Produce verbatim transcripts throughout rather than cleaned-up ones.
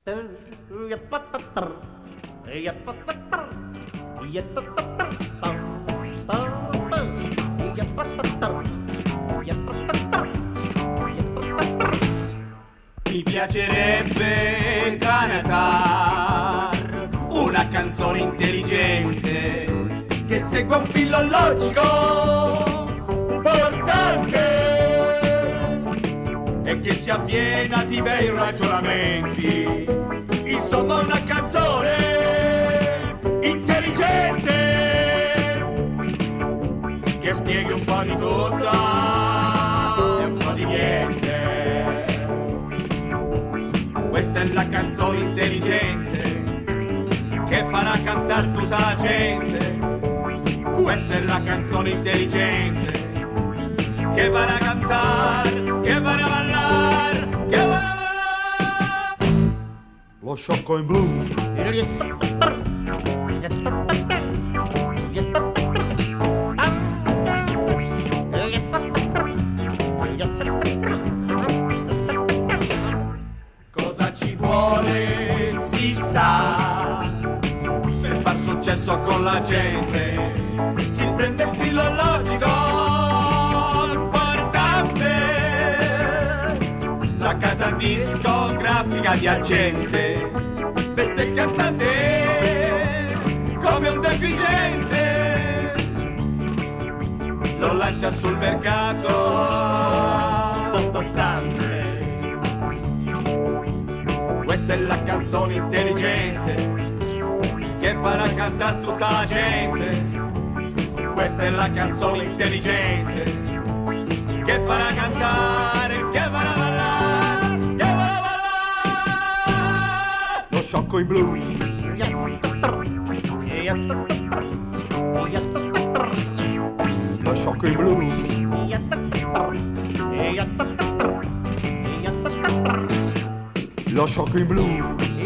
Mi piacerebbe cantar una canzone intelligente che segua un filo logico importante e che sia piena di bei ragionamenti. Insomma, una canzone intelligente che spieghi un po' di tutto e un po' di niente. Questa è la canzone intelligente che farà cantare tutta la gente. Questa è la canzone intelligente che farà cantare, che farà ballare, che farà ballare. Lo sciocco in blu. Cosa ci vuole si sa per far successo con la gente. Si prende il filo logico importante, la casa discografica di agente veste il cantante come un deficiente, lo lancia sul mercato sottostante. Questa è la canzone intelligente che farà cantare tutta la gente. Questa è la canzone intelligente che farà cantare, che farà ballare, che farà ballare. Lo sciocco in blu. Lo sciocco in blu. Lo sciocco in blu.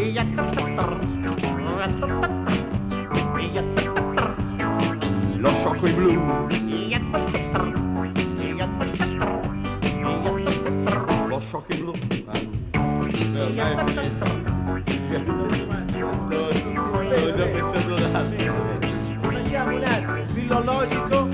Lo sciocco in blu. Lo sciocco in blu. Facciamo un altro filologico